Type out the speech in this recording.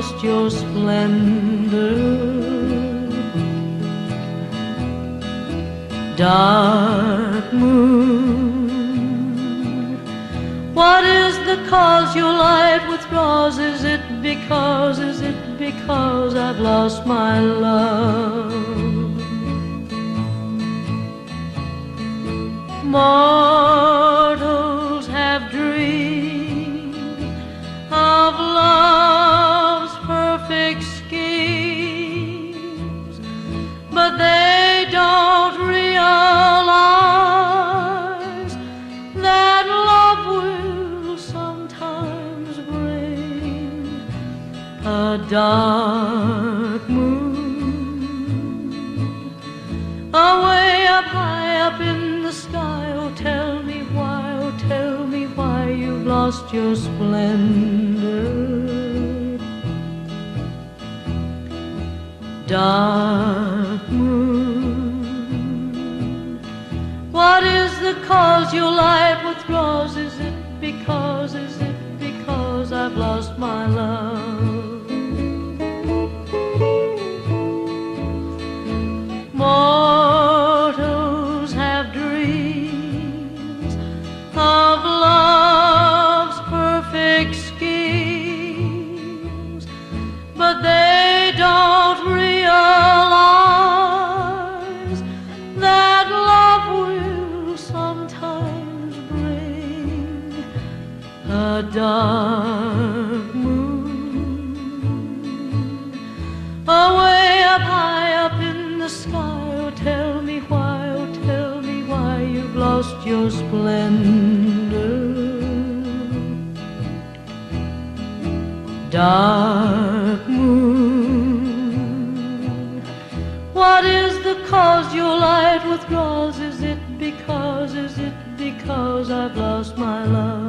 lost your splendor? Dark moon, what is the cause your light withdraws? Is it because I've lost my love? Mortals have dreamed of love's perfect schemes, but they don't realize that love will sometimes bring a dark moon. Away up high up in the sky, oh tell me why you've lost your splendor. Dark moon, what is the cause your light withdraws? Is it because I've lost my love? Mortals have dreams of love's perfect schemes, but they don't realize that love will sometimes bring a dark moon. Away up high up in the sky, oh tell me why you've lost your splendor. Dark moon, what is the cause your light withdraws? Is it because I've lost my love?